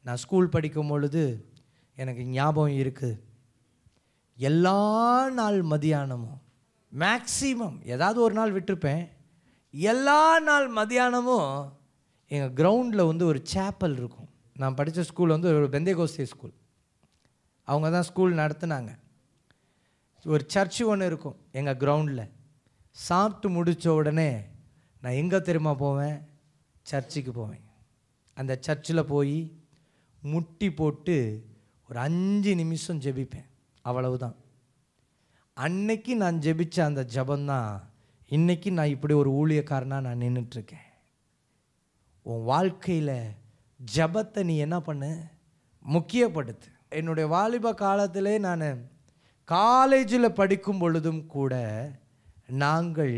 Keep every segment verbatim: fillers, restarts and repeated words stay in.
நான் ஸ்கூல் படிக்கும் பொழுது எனக்கு ஞாபகம் இருக்குது, எல்லா நாள் மதியானமும் மேக்ஸிமம் ஏதாவது ஒரு நாள் விட்டுருப்பேன், எல்லா நாள் மதியானமும் எங்கள் கிரவுண்டில் வந்து ஒரு சேப்பல் இருக்கும். நான் படித்த ஸ்கூல் வந்து ஒரு பெந்தேகோஸ்தே ஸ்கூல், அவங்க தான் ஸ்கூல் நடத்துனாங்க. ஒரு சர்ச்சு ஒன்று இருக்கும் எங்கள் கிரவுண்டில். சாப்பிட்டு முடித்த உடனே நான் எங்கே தெரியுமா போவேன்? சர்ச்சுக்கு போவேன். அந்த சர்ச்சில் போய் முட்டி போட்டு ஒரு அஞ்சு நிமிஷம் ஜெபிப்பேன், அவ்வளவுதான். அன்னைக்கு நான் ஜெபித்த அந்த ஜபந்தான் இன்றைக்கி நான் இப்படி ஒரு ஊழியக்காரனாக நான் நின்றுட்டுருக்கேன். உன் வாழ்க்கையில் ஜபத்தை நீ என்ன பண்ணு? முக்கியப்படுத்து. என்னுடைய வாலிப காலத்திலே நான் காலேஜில் படிக்கும் பொழுதும் கூட நாங்கள்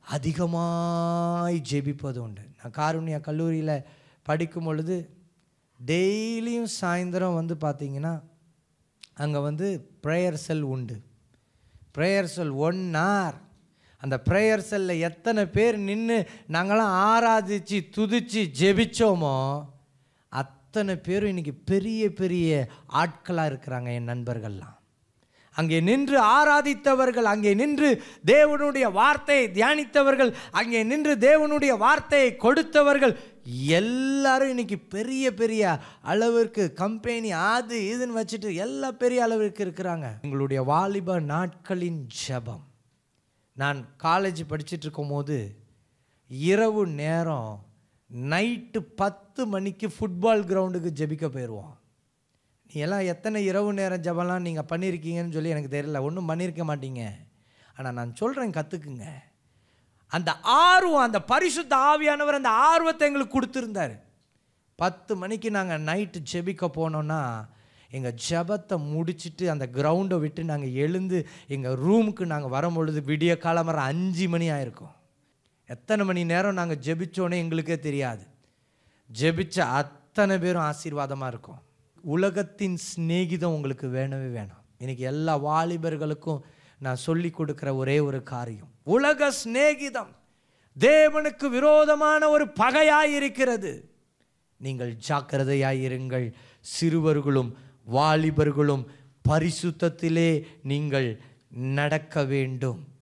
அதிகமாய் ஜெபிப்பது உண்டு. நான் காருண்யா கல்லூரியில் படிக்கும் பொழுது டெய்லியும் சாயந்தரம் வந்து பார்த்திங்கன்னா அங்கே வந்து ப்ரேயர் செல் உண்டு. Prayer cell one hour. அந்த ப்ரேயர் செல்லில் எத்தனை பேர் நின்று நாங்களாம் ஆராதித்து துதித்து ஜெபிச்சோமோ அத்தனை பேரும் இன்றைக்கி பெரிய பெரிய ஆட்களாக இருக்கிறாங்க. என் நண்பர்கள்லாம் அங்கே நின்று ஆராதித்தவர்கள், அங்கே நின்று தேவனுடைய வார்த்தையை தியானித்தவர்கள், அங்கே நின்று தேவனுடைய வார்த்தையை கொடுத்தவர்கள் எல்லாரும் இன்றைக்கி பெரிய பெரிய அளவிற்கு கம்பெனி அது இதுன்னு வச்சுட்டு எல்லா பெரிய அளவிற்கு இருக்கிறாங்க. எங்களுடைய வாலிப நாட்களின் ஜெபம், நான் காலேஜ் படிச்சுட்டு இருக்கும் போது இரவு நேரம் நைட்டு பத்து மணிக்கு ஃபுட்பால் கிரவுண்டுக்கு ஜெபிக்க போயிடுவோம். நீ எல்லாம் எத்தனை இரவு நேரம் ஜெபம்லாம் நீங்கள் பண்ணியிருக்கீங்கன்னு சொல்லி எனக்கு தெரியல, ஒன்றும் பண்ணியிருக்க மாட்டீங்க. ஆனால் நான் சொல்கிறேன், கற்றுக்குங்க. அந்த ஆர்வம், அந்த பரிசுத்த ஆவியானவர் அந்த ஆர்வத்தை எங்களுக்கு கொடுத்துருந்தார். பத்து மணிக்கு நாங்கள் நைட்டு ஜெபிக்க போனோன்னா எங்கள் ஜெபத்தை முடிச்சுட்டு அந்த கிரவுண்டை விட்டு நாங்கள் எழுந்து எங்கள் ரூமுக்கு நாங்கள் வரும்பொழுது விடிய காலம்பற அஞ்சு மணி ஆயிருக்கும். எத்தனை மணி நேரம் நாங்கள் ஜெபிச்சோன்னே எங்களுக்கே தெரியாது. ஜெபிச்ச அத்தனை பேரும் ஆசீர்வாதமாக இருக்கும். உலகத்தின் சிநேகிதம் உங்களுக்கு வேணவே வேணாம். இன்றைக்கி எல்லா வாலிபர்களுக்கும் நான் சொல்லி கொடுக்குற ஒரே ஒரு காரியம், உலக சிநேகிதம் தேவனுக்கு விரோதமான ஒரு பகையாயிருக்கிறது. நீங்கள் ஜாக்கிரதையாயிருங்கள். சிறுவர்களும் வாலிபர்களும் பரிசுத்தத்திலே நீங்கள் நடக்க வேண்டும்.